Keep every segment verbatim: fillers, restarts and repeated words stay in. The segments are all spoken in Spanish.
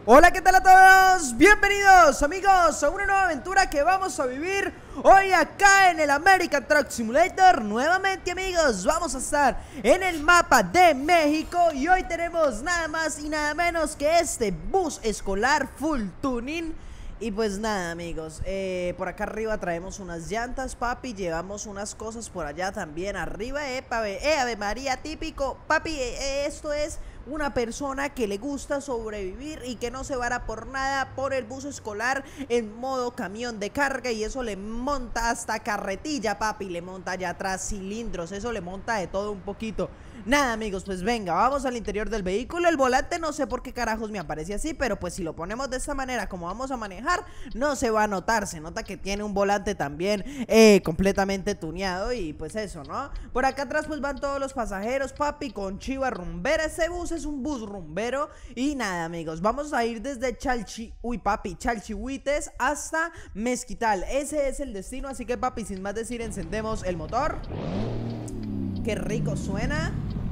Hola, ¿qué tal a todos? Bienvenidos amigos a una nueva aventura que vamos a vivir hoy acá en el American Truck Simulator. Nuevamente amigos, vamos a estar en el mapa de México y hoy tenemos nada más y nada menos que este bus escolar full tuning. Y pues nada amigos, eh, por acá arriba traemos unas llantas, papi, llevamos unas cosas por allá también arriba, eh, papi, eh, Ave María, típico, papi, eh, esto es una persona que le gusta sobrevivir y que no se vara por nada por el bus escolar en modo camión de carga, y eso le monta hasta carretilla, papi, le monta allá atrás cilindros, eso le monta de todo un poquito. Nada amigos, pues venga, vamos al interior del vehículo. El volante no sé por qué carajos me aparece así, pero pues si lo ponemos de esta manera como vamos a manejar, no se va a notar. Se nota que tiene un volante también eh, completamente tuneado y pues eso, ¿no? Por acá atrás pues van todos los pasajeros, papi, con chiva rumbera. Ese bus es un bus rumbero. Y nada amigos, vamos a ir desde Chalchi, uy papi, Chalchihuites hasta Mezquital. Ese es el destino, así que papi, sin más decir, encendemos el motor. Qué rico suena.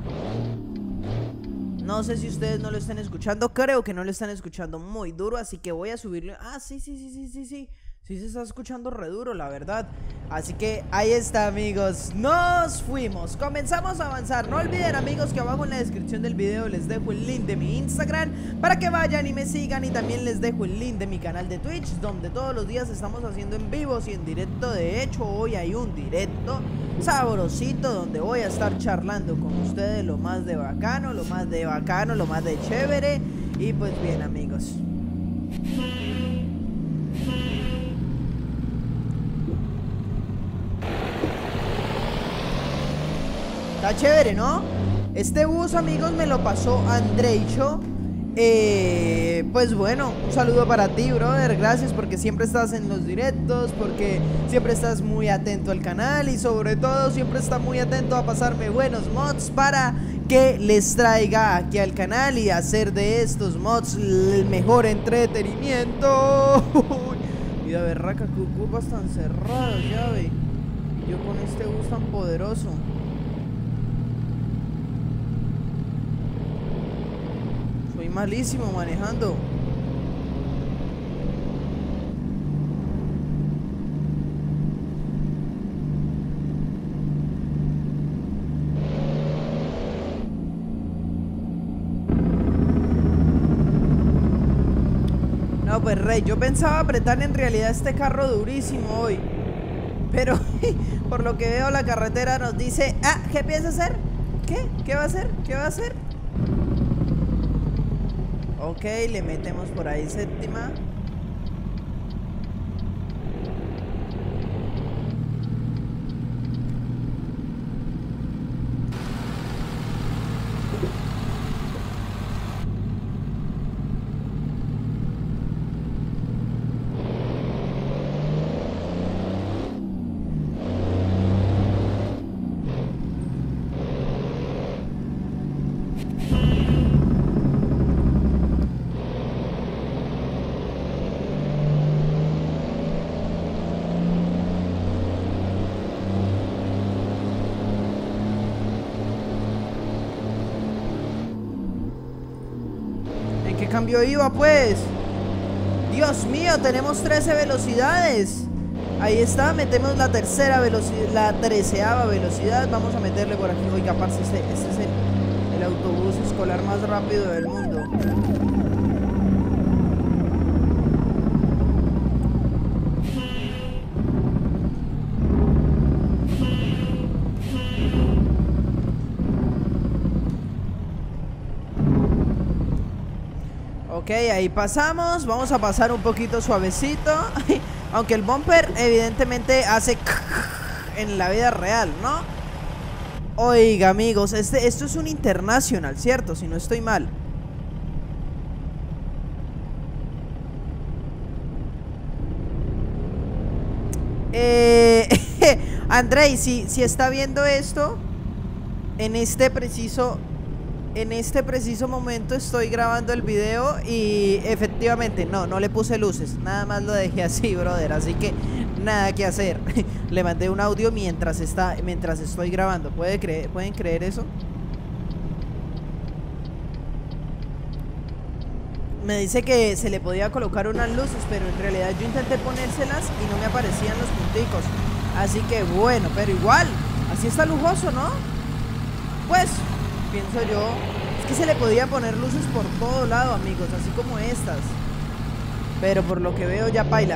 No sé si ustedes no lo están escuchando, creo que no lo están escuchando muy duro, así que voy a subirle. Ah, sí, sí, sí, sí, sí, sí. Sí se está escuchando re duro, la verdad. Así que ahí está amigos, nos fuimos, comenzamos a avanzar. No olviden amigos que abajo en la descripción del video les dejo el link de mi Instagram para que vayan y me sigan, y también les dejo el link de mi canal de Twitch, donde todos los días estamos haciendo en vivos y en directo. De hecho hoy hay un directo sabrosito donde voy a estar charlando con ustedes lo más de bacano, lo más de bacano, lo más de chévere. Y pues bien amigos, está chévere, ¿no? Este bus, amigos, me lo pasó Andreicho. Eh, pues bueno, un saludo para ti, brother. Gracias porque siempre estás en los directos, porque siempre estás muy atento al canal y sobre todo siempre está muy atento a pasarme buenos mods para que les traiga aquí al canal y hacer de estos mods el mejor entretenimiento. Mira, berraca, que curvas tan cerradas, ya ve. Y yo con este bus tan poderoso. Soy malísimo manejando. No, pues rey, yo pensaba apretar en realidad este carro durísimo hoy, pero por lo que veo la carretera nos dice, ah, ¿qué piensa hacer? ¿Qué? ¿Qué va a hacer? ¿Qué va a hacer? Ok, le metemos por ahí séptima. ¿Qué cambio iba pues? Dios mío, tenemos trece velocidades. Ahí está, metemos la tercera velocidad, la treceava velocidad. Vamos a meterle por aquí. Oiga, parce, este, este es el, el autobús escolar más rápido del mundo. Ok, ahí pasamos. Vamos a pasar un poquito suavecito. Aunque el bumper evidentemente hace en la vida real, ¿no? Oiga amigos, este, esto es un International, ¿cierto? Si no estoy mal. Eh, Andrei, si, si está viendo esto, en este preciso En este preciso momento estoy grabando el video y efectivamente no, no le puse luces, nada más lo dejé así, brother, así que nada que hacer. Le mandé un audio mientras está, mientras estoy grabando. ¿Puede creer, ¿Pueden creer eso? me dice que se le podía colocar unas luces, pero en realidad yo intenté ponérselas y no me aparecían los punticos. Así que bueno, pero igual, así está lujoso, ¿no? Pues, pienso yo, es que se le podía poner luces por todo lado, amigos, así como estas. Pero por lo que veo ya paila.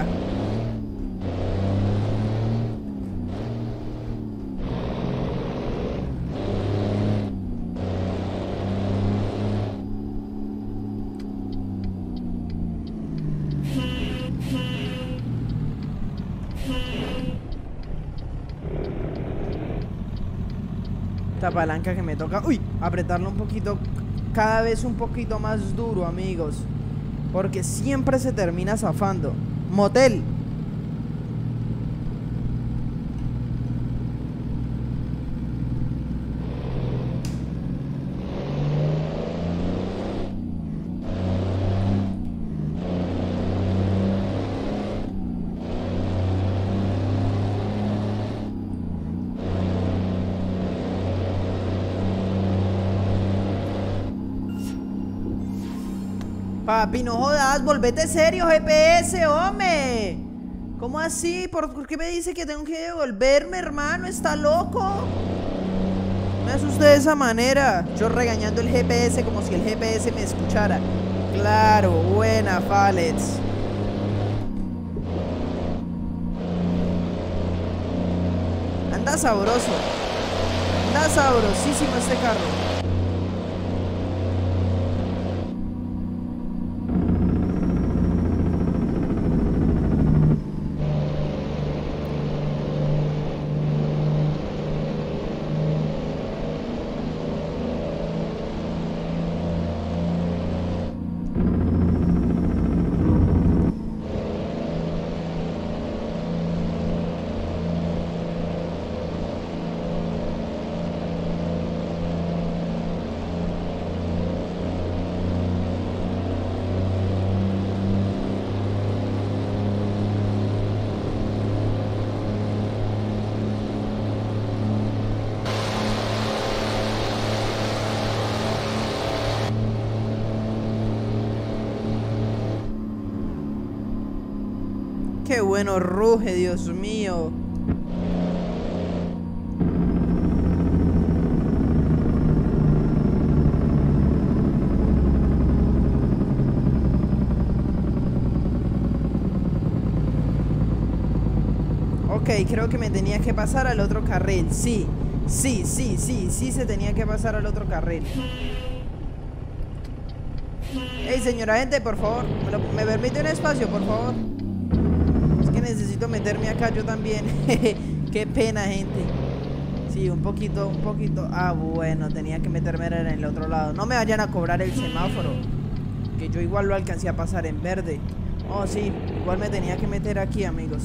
Esta palanca que me toca, uy, apretarlo un poquito, cada vez un poquito más duro, amigos, porque siempre se termina zafando. Motel. Papi, no jodas, volvete serio, G P S, hombre. ¿Cómo así? ¿Por, ¿Por qué me dice que tengo que devolverme, hermano? ¿Está loco? No me asuste de esa manera. Yo regañando el G P S como si el G P S me escuchara. Claro, buena, Falex. Anda sabroso. Anda sabrosísimo este carro. Qué bueno ruge, Dios mío. Ok, creo que me tenía que pasar al otro carril. Sí, sí, sí, sí, sí se tenía que pasar al otro carril. Ey, señora gente, por favor, ¿me, lo, ¿me permite un espacio, por favor? Es que necesito meterme acá yo también. Qué pena, gente. Sí, un poquito, un poquito. Ah, bueno, tenía que meterme en el otro lado. No me vayan a cobrar el semáforo, que yo igual lo alcancé a pasar en verde. Oh, sí, igual me tenía que meter aquí, amigos.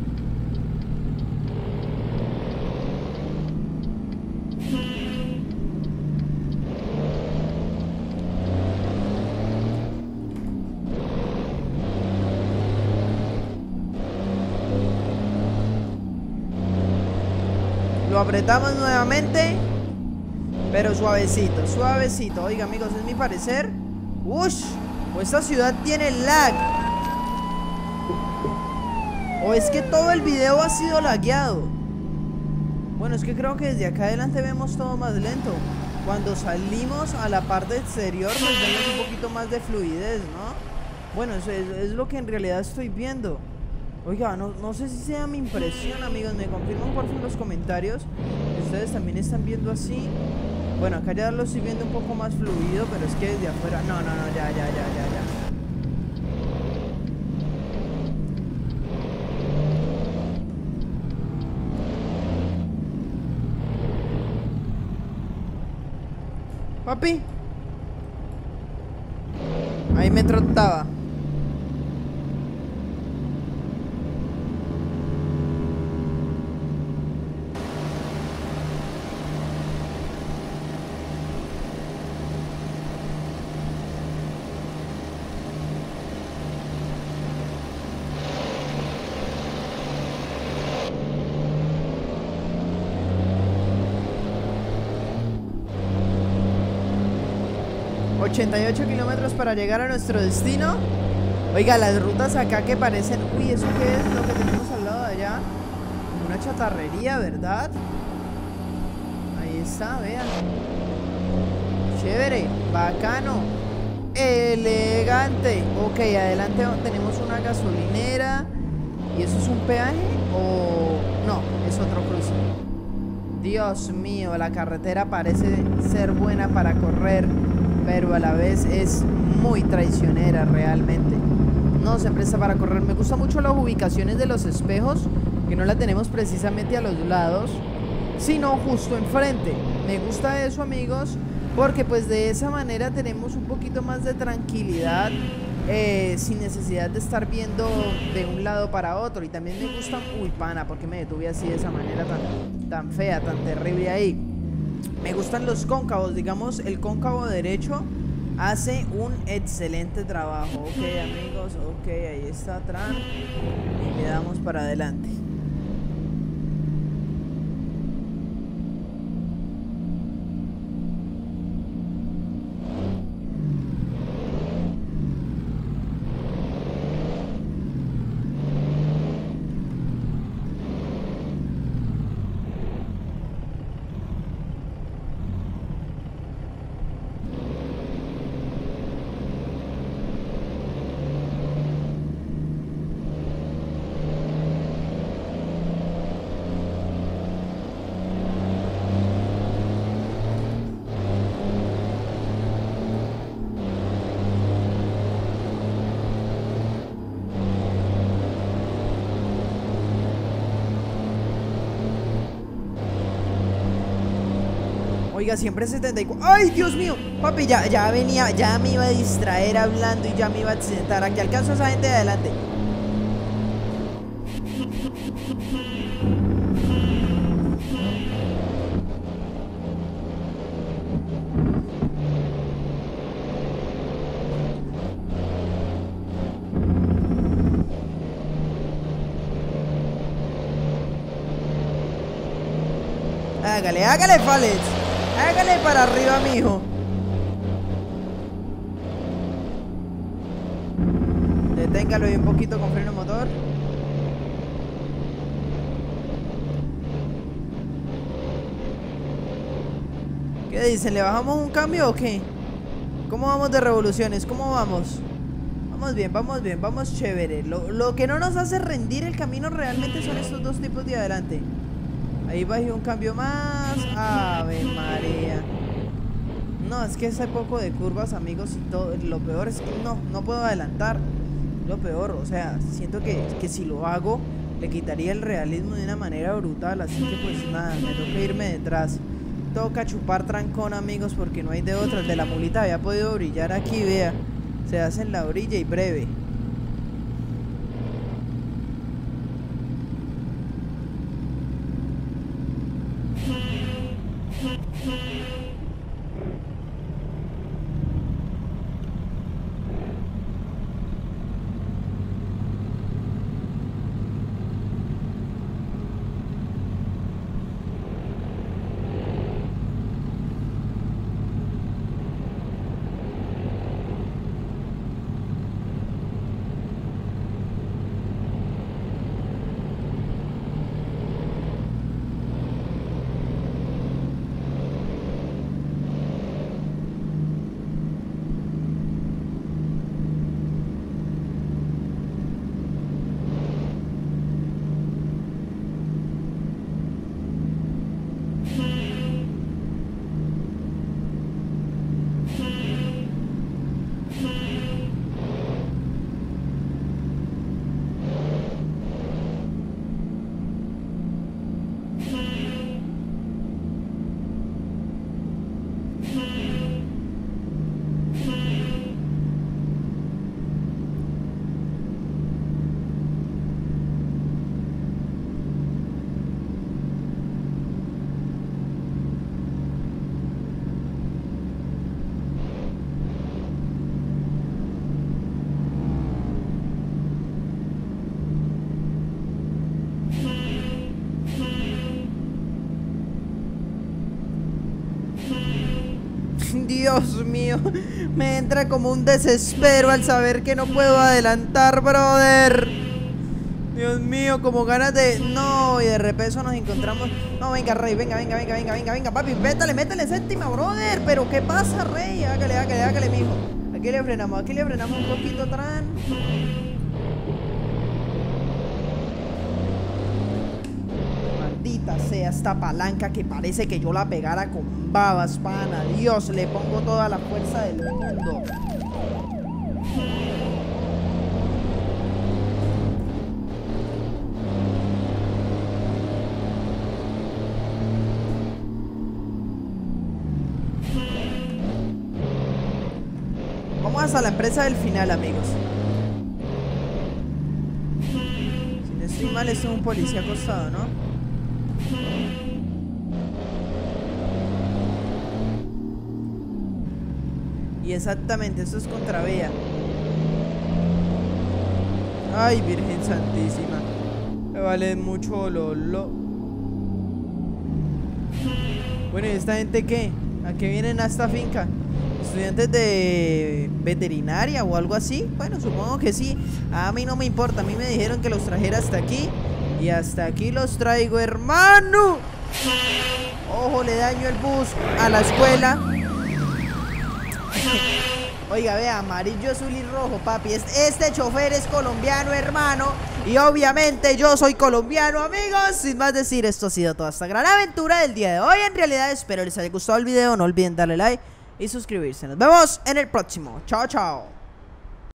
Lo apretamos nuevamente, pero suavecito, suavecito. Oiga, amigos, es mi parecer. Ush, o esta ciudad tiene lag, o es que todo el video ha sido lagueado. Bueno, es que creo que desde acá adelante vemos todo más lento. Cuando salimos a la parte exterior pues vemos un poquito más de fluidez, ¿no? Bueno, eso es, es lo que en realidad estoy viendo. Oiga, no, no sé si sea mi impresión, amigos. Me confirman por favor en los comentarios si ustedes también están viendo así. Bueno, acá ya lo estoy viendo un poco más fluido, pero es que desde afuera... No, no, no, ya, ya, ya, ya, ya. Papi, ahí me trotaba. ochenta y ocho kilómetros para llegar a nuestro destino. Oiga, las rutas acá que parecen... Uy, ¿eso qué es lo que tenemos al lado de allá? Una chatarrería, ¿verdad? Ahí está, vean. Chévere, bacano, elegante. Ok, adelante tenemos una gasolinera. ¿Y eso es un peaje? ¿O no? Es otro cruce. Dios mío, la carretera parece ser buena para correr, pero a la vez es muy traicionera realmente. No se presta para correr. Me gustan mucho las ubicaciones de los espejos, que no la tenemos precisamente a los lados, sino justo enfrente. Me gusta eso, amigos, porque pues de esa manera tenemos un poquito más de tranquilidad, eh, sin necesidad de estar viendo de un lado para otro. Y también me gusta... Uy, pana, ¿por qué me detuve así de esa manera tan, tan fea, tan terrible ahí? Me gustan los cóncavos, digamos, el cóncavo derecho hace un excelente trabajo. Ok, amigos, ok, ahí está Tran. Y le damos para adelante. Oiga, siempre setenta y cuatro. ¡Ay, Dios mío! Papi, ya, ya venía, ya me iba a distraer hablando y ya me iba a accidentar. Aquí alcanzo a esa gente de adelante. Hágale, hágale, Falex. Hágale para arriba, mijo. Deténgalo ahí un poquito con freno motor. ¿Qué dicen? ¿Le bajamos un cambio o qué? ¿Cómo vamos de revoluciones? ¿Cómo vamos? Vamos bien, vamos bien, vamos chévere. Lo, lo que no nos hace rendir el camino realmente son estos dos tipos de adelante. Ahí bajé un cambio más. Ave María. No, es que ese poco de curvas, amigos, y todo. Lo peor es que no, no puedo adelantar. Lo peor, o sea, siento que, que si lo hago le quitaría el realismo de una manera brutal. Así que pues nada, me toca irme detrás. Toca chupar trancón, amigos, porque no hay de otra. El de la mulita había podido brillar aquí, vea. Se hace en la orilla y breve. Dios mío. Me entra como un desespero al saber que no puedo adelantar, brother. Dios mío, como ganas de... No, y de repeso nos encontramos... No, venga, Rey, venga, venga, venga, venga, venga, venga, papi, métale, métale séptima, brother. Pero, ¿qué pasa, Rey? Hágale, hágale, hágale, mijo. Aquí le frenamos, aquí le frenamos un poquito atrás. Maldita sea esta palanca que parece que yo la pegara con babas, pana. Dios, le pongo toda la fuerza del mundo. Vamos hasta la empresa del final, amigos. Si no estoy mal, esto es un policía acostado, ¿no? Y exactamente, esto es contravía. Ay, Virgen Santísima. Me vale mucho lolo. Bueno, ¿y esta gente qué? ¿A qué vienen a esta finca? ¿Estudiantes de veterinaria o algo así? Bueno, supongo que sí. A mí no me importa, a mí me dijeron que los trajera hasta aquí. Y hasta aquí los traigo, hermano. Ojo, le daño el bus a la escuela. Oiga, vea, amarillo, azul y rojo, papi. Este chofer es colombiano, hermano. Y obviamente yo soy colombiano, amigos. Sin más decir, esto ha sido toda esta gran aventura del día de hoy. En realidad, espero les haya gustado el video. No olviden darle like y suscribirse. Nos vemos en el próximo. Chao, chao.